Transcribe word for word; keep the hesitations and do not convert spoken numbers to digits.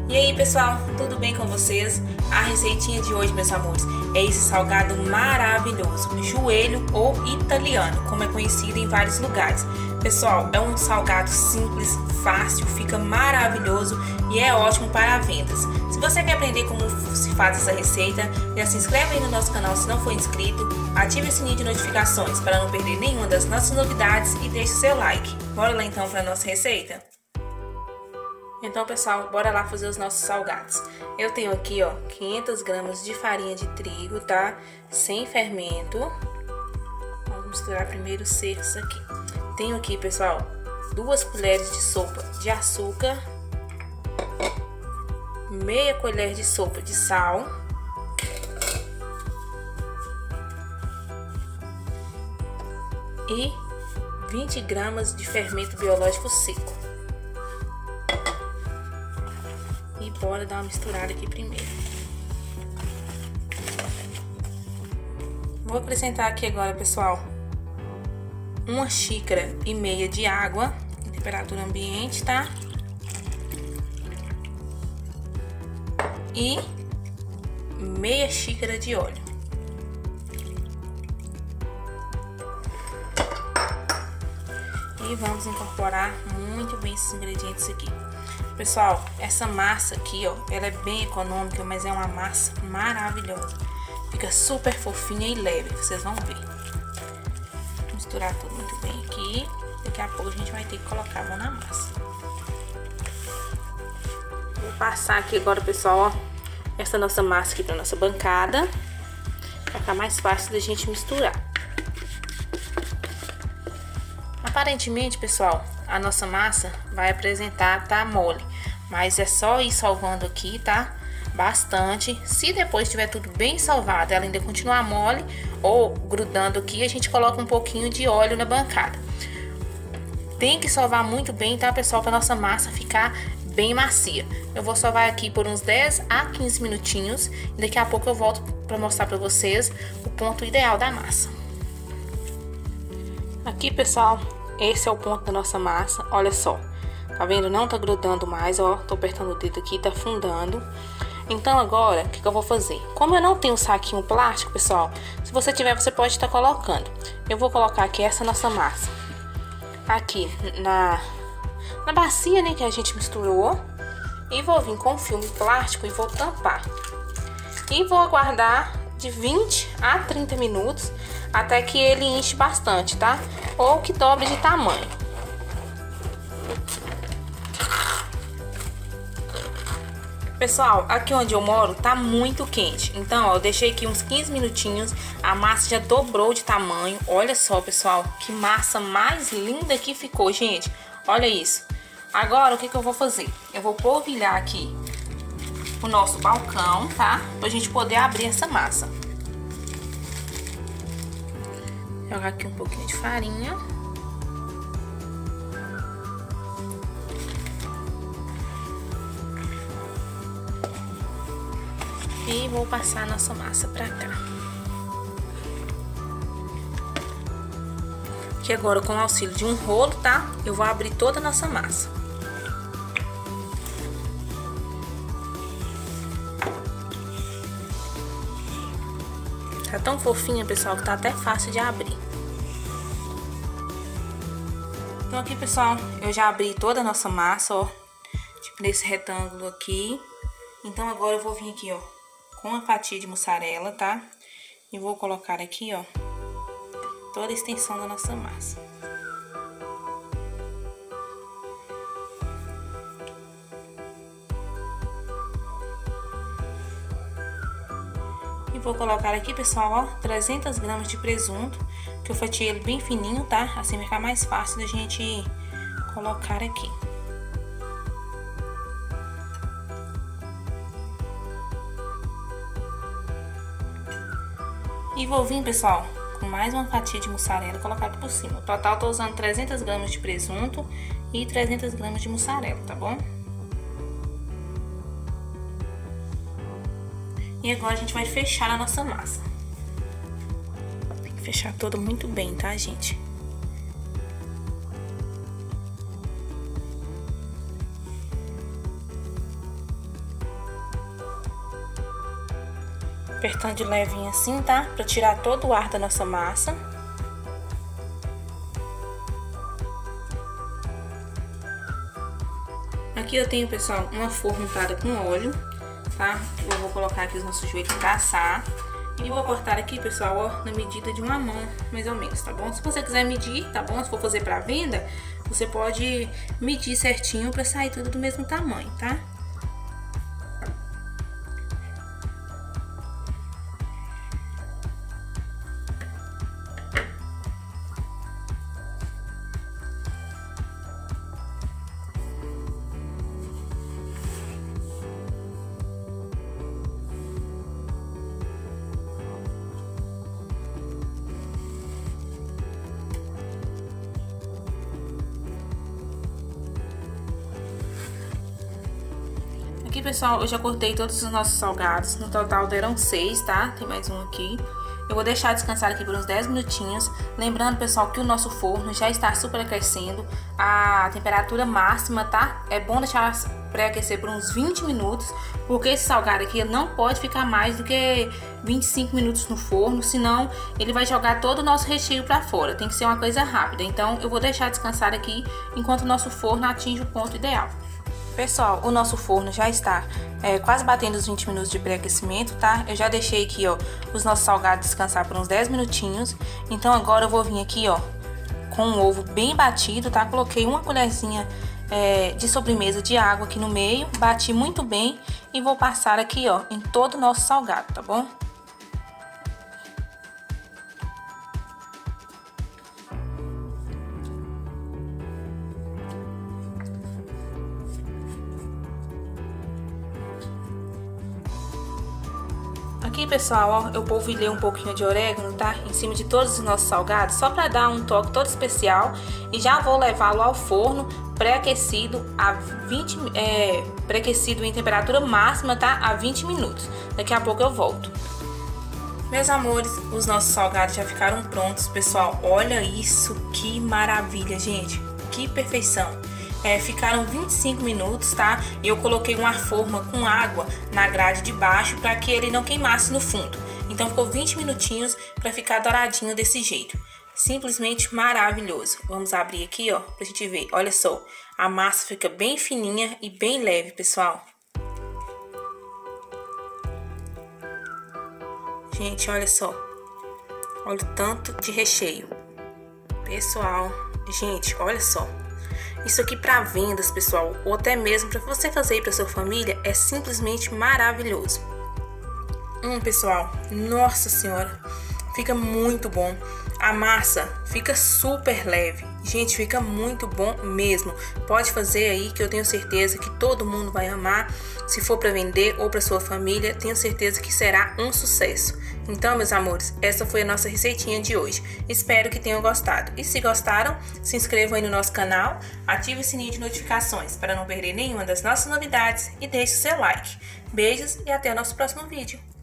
E aí pessoal, tudo bem com vocês? A receitinha de hoje, meus amores, é esse salgado maravilhoso, joelho ou italiano, como é conhecido em vários lugares. Pessoal, é um salgado simples, fácil, fica maravilhoso e é ótimo para vendas. Se você quer aprender como se faz essa receita, já se inscreve aí no nosso canal se não for inscrito, ative o sininho de notificações para não perder nenhuma das nossas novidades e deixe seu like. Bora lá então para a nossa receita? Então pessoal, bora lá fazer os nossos salgados. Eu tenho aqui ó, quinhentas gramas de farinha de trigo, tá? Sem fermento. Vamos misturar primeiro os secos aqui. Tenho aqui pessoal, duas colheres de sopa de açúcar, meia colher de sopa de sal, e vinte gramas de fermento biológico seco. E bora dar uma misturada aqui primeiro. Vou acrescentar aqui agora, pessoal, uma xícara e meia de água em temperatura ambiente, tá? E meia xícara de óleo. E vamos incorporar muito bem esses ingredientes aqui. Pessoal, essa massa aqui, ó, ela é bem econômica, mas é uma massa maravilhosa. Fica super fofinha e leve, vocês vão ver. Vou misturar tudo muito bem aqui. Daqui a pouco a gente vai ter que colocar a mão na massa. Vou passar aqui agora, pessoal, ó, essa nossa massa aqui para nossa bancada, para ficar mais fácil da gente misturar. Aparentemente, pessoal, a nossa massa vai apresentar, tá mole, mas é só ir salvando aqui, tá? Bastante. Se depois tiver tudo bem salvado, ela ainda continuar mole ou grudando aqui, a gente coloca um pouquinho de óleo na bancada. Tem que salvar muito bem, tá, pessoal, para nossa massa ficar bem macia. Eu vou salvar aqui por uns dez a quinze minutinhos e daqui a pouco eu volto para mostrar para vocês o ponto ideal da massa. Aqui, pessoal, esse é o ponto da nossa massa, olha só, tá vendo? Não tá grudando mais, ó, tô apertando o dedo aqui, tá afundando. Então agora, o que que eu vou fazer? Como eu não tenho saquinho plástico, pessoal, se você tiver, você pode estar colocando. Eu vou colocar aqui essa nossa massa, aqui na, na bacia, né, que a gente misturou, e vou vir com filme plástico e vou tampar. E vou aguardar de vinte a trinta minutos, até que ele enche bastante, tá? Ou que dobre de tamanho. Pessoal, aqui onde eu moro tá muito quente. Então, ó, eu deixei aqui uns quinze minutinhos. A massa já dobrou de tamanho. Olha só, pessoal, que massa mais linda que ficou, gente. Olha isso. Agora, o que que eu vou fazer? Eu vou polvilhar aqui o nosso balcão, tá? Pra gente poder abrir essa massa. Jogar aqui um pouquinho de farinha. E vou passar a nossa massa pra cá. Aqui agora, com o auxílio de um rolo, tá? Eu vou abrir toda a nossa massa. Tá tão fofinha, pessoal, que tá até fácil de abrir. Então aqui, pessoal, eu já abri toda a nossa massa, ó. Tipo, nesse retângulo aqui. Então agora eu vou vir aqui, ó, com uma fatia de mussarela, tá? E vou colocar aqui, ó, toda a extensão da nossa massa. E vou colocar aqui, pessoal, ó, trezentas gramas de presunto, que eu fatiei ele bem fininho, tá? Assim vai ficar mais fácil da gente colocar aqui. E vou vir, pessoal, com mais uma fatia de mussarela e colocar aqui por cima. No total, eu tô usando trezentas gramas de presunto e trezentas gramas de mussarela, tá bom? E agora a gente vai fechar a nossa massa. Tem que fechar toda muito bem, tá, gente? Apertando de levinho assim, tá? Pra tirar todo o ar da nossa massa. Aqui eu tenho, pessoal, uma forma untada com óleo, tá? Eu vou colocar aqui os nossos joelhos pra assar. E vou cortar aqui, pessoal, ó, na medida de uma mão, mais ou menos, tá bom? Se você quiser medir, tá bom? Se for fazer pra venda, você pode medir certinho pra sair tudo do mesmo tamanho, tá? Aqui, pessoal, eu já cortei todos os nossos salgados. No total deram seis, tá? Tem mais um aqui. Eu vou deixar descansar aqui por uns dez minutinhos. Lembrando, pessoal, que o nosso forno já está superaquecendo. A temperatura máxima, tá? É bom deixar pré-aquecer por uns vinte minutos, porque esse salgado aqui não pode ficar mais do que vinte e cinco minutos no forno, senão ele vai jogar todo o nosso recheio pra fora. Tem que ser uma coisa rápida. Então, eu vou deixar descansar aqui enquanto o nosso forno atinge o ponto ideal. Pessoal, o nosso forno já está é, quase batendo os vinte minutos de pré-aquecimento, tá? Eu já deixei aqui, ó, os nossos salgados descansar por uns dez minutinhos. Então agora eu vou vir aqui, ó, com um ovo bem batido, tá? Coloquei uma colherzinha é, de sobremesa de água aqui no meio, bati muito bem e vou passar aqui, ó, em todo o nosso salgado, tá bom? Aqui, pessoal, ó, eu polvilhei um pouquinho de orégano, tá? Em cima de todos os nossos salgados, só pra dar um toque todo especial. E já vou levá-lo ao forno pré-aquecido a vinte, é, pré-aquecido em temperatura máxima, tá? A vinte minutos. Daqui a pouco eu volto. Meus amores, os nossos salgados já ficaram prontos, pessoal. Olha isso, que maravilha, gente. Que perfeição. É, ficaram vinte e cinco minutos, tá? E eu coloquei uma forma com água na grade de baixo para que ele não queimasse no fundo. Então ficou vinte minutinhos para ficar douradinho desse jeito. Simplesmente maravilhoso. Vamos abrir aqui, ó, pra gente ver. Olha só, a massa fica bem fininha e bem leve, pessoal. Gente, olha só. Olha o tanto de recheio. Pessoal, gente, olha só. Isso aqui para vendas, pessoal, ou até mesmo para você fazer aí para sua família, é simplesmente maravilhoso. Hum, pessoal, nossa senhora, fica muito bom. A massa fica super leve. Gente, fica muito bom mesmo. Pode fazer aí que eu tenho certeza que todo mundo vai amar. Se for para vender ou para sua família, tenho certeza que será um sucesso. Então, meus amores, essa foi a nossa receitinha de hoje. Espero que tenham gostado. E se gostaram, se inscrevam aí no nosso canal, ative o sininho de notificações para não perder nenhuma das nossas novidades e deixe o seu like. Beijos e até o nosso próximo vídeo.